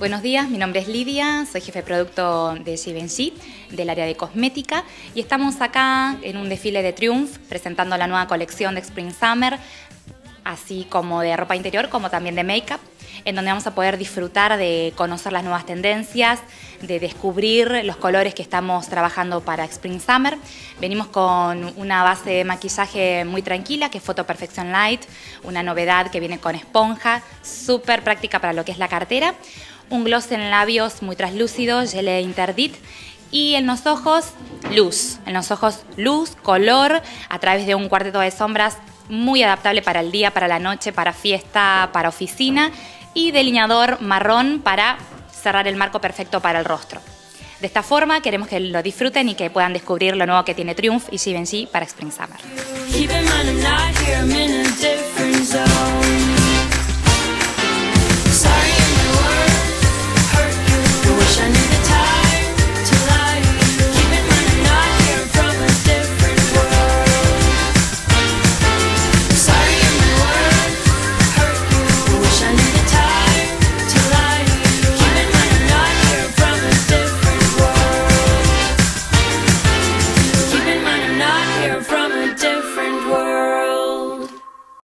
Buenos días, mi nombre es Lidia, soy jefe de producto de Givenchy, del área de cosmética, y estamos acá en un desfile de Triumph presentando la nueva colección de Spring Summer, así como de ropa interior como también de make-up, en donde vamos a poder disfrutar de conocer las nuevas tendencias, de descubrir los colores que estamos trabajando para Spring Summer. Venimos con una base de maquillaje muy tranquila, que es Photo Perfection Light, una novedad que viene con esponja, súper práctica para lo que es la cartera, un gloss en labios muy translúcido, Gel Interdit, y en los ojos, luz, color, a través de un cuarteto de sombras muy adaptable para el día, para la noche, para fiesta, para oficina, y delineador marrón para cerrar el marco perfecto para el rostro. De esta forma queremos que lo disfruten y que puedan descubrir lo nuevo que tiene Triumph y Givenchy para Spring Summer.